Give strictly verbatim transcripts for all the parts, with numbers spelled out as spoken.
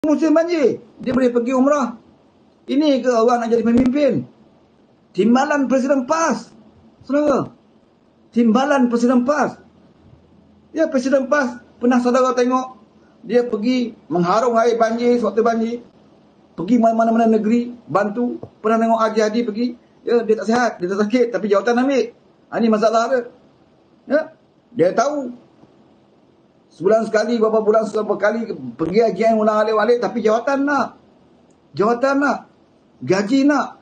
musim banjir, dia boleh pergi umrah. Ini ke orang nak jadi pemimpin? Timbalan Presiden PAS, saudara. Timbalan Presiden PAS. Ya, Presiden PAS, pernah saudara tengok dia pergi mengharung air banjir sewaktu banjir, pergi mana-mana negeri bantu. Pernah tengok Haji Hadi pergi, ya, dia tak sihat, dia tak sakit, tapi jawatan ambil. Ha, ini masalah dia. Ya, dia tahu sebulan sekali, berapa bulan berapa kali pergi hajian ulang alik-alik, tapi jawatan nak, jawatan nak, gaji nak.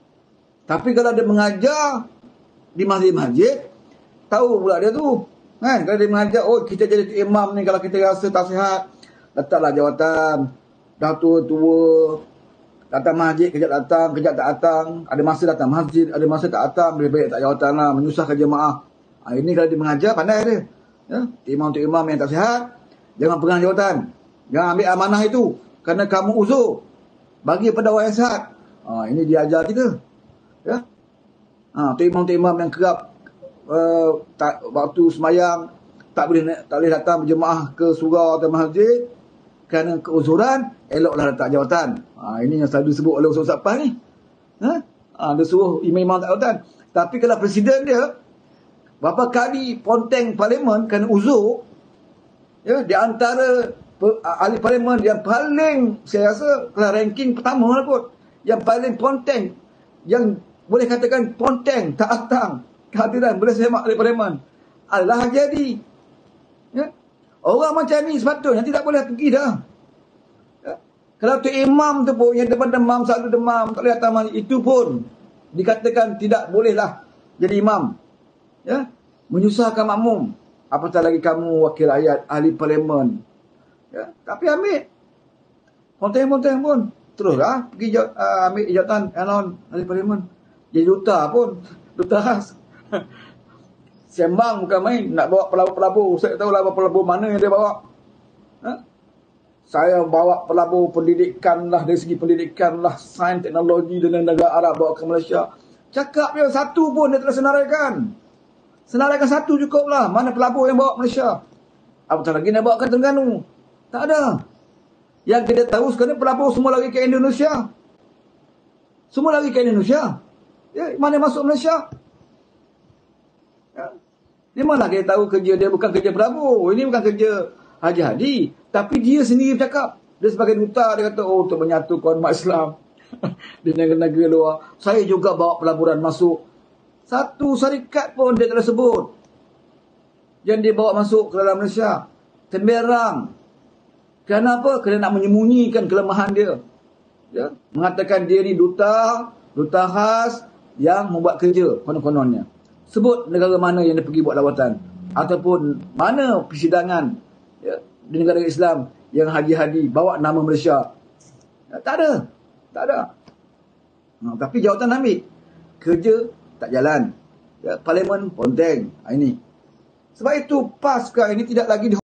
Tapi kalau dia mengajar di masjid-masjid, tahu pula dia tu, kan? Kalau dia mengajar, oh kita jadi imam ni, kalau kita rasa tak sihat, letaklah jawatan. Dah tua-tua, datang masjid, kejap datang, kejap tak datang. Ada masa datang masjid, ada masa tak datang. Lebih baik tak jawatan lah, menyusahkan jemaah. Ha, ini kalau dia mengajar, pandai dia. Ya? Imam-untuk imam yang tak sihat, jangan pegang jawatan. Jangan ambil amanah itu, kerana kamu uzur. Bagi pada orang yang sihat. Ha, ini dia ajar kita. Ya? Ha, untuk imam-untuk imam yang kerap uh, tak, waktu semayang, tak boleh tak boleh datang berjemaah ke surau atau masjid, kerana keuzuran, eloklah letak jawatan. Ha, ini yang selalu disebut oleh Ustaz Pas ni. Ha? Ha, dia suruh imam-imam tak jawatan. Tapi kalau presiden dia, berapa kali ponteng parlimen kerana uzur, ya, di antara ahli parlimen yang paling, saya rasa, kalau ranking pertama lah kot, yang paling ponteng, yang boleh katakan ponteng, tak datang, kehadiran, boleh semak ahli parlimen, adalah Haji Hadi. Ya? Orang macam ni sepatutnya tidak boleh pergi dah. Ya? Kalau tu imam tu pun yang depan demam, selalu demam, tak boleh datang masjid, itu pun dikatakan tidak bolehlah jadi imam. Ya? Menyusahkan makmum. Apatah lagi kamu wakil rakyat, ahli parlimen. Ya? Tapi ambil ponteng-ponteng pun teruslah pergi uh, ambil jawatan anon ahli parlimen. Jadi duta pun, duta khas. Sembang bukan main, nak bawa pelabur-pelabur. Saya tahu lah pelabur mana yang dia bawa. Ha? Saya bawa pelabur pendidikan lah, dari segi pendidikan lah, sains, teknologi dan negara Arab bawa ke Malaysia. Cakap dia satu pun dia telah senaraikan. Senaraikan satu cukup lah. Mana pelabur yang bawa Malaysia? Apatah lagi nak bawa ke Terengganu? Tak ada. Yang kita tahu sekarang pelabur semua lagi ke Indonesia. Semua lagi ke Indonesia. Ya, mana masuk Malaysia? Ya. Di mana kita tahu kerja dia bukan kerja pelabur. Ini bukan kerja Haji Hadi. Tapi dia sendiri bercakap. Dia sebagai duta, dia kata, oh, untuk menyatukan umat Islam di negara-negara luar. Saya juga bawa pelaburan masuk. Satu syarikat pun dia telah sebut yang dia bawa masuk ke dalam Malaysia. Temberang. Kenapa? Kerana nak menyembunyikan kelemahan dia. Ya? Mengatakan dia ni duta, duta khas yang membuat kerja konon-kononnya. Sebut negara mana yang dia pergi buat lawatan. Ataupun mana persidangan, ya, di negara Islam yang Haji Hadi bawa nama Malaysia. Ya, tak ada. Tak ada. Nah, tapi jawatan ambil. Kerja tak jalan. Ya, parlimen ponteng. Ini. Sebab itu PAS sekarang ini tidak lagi di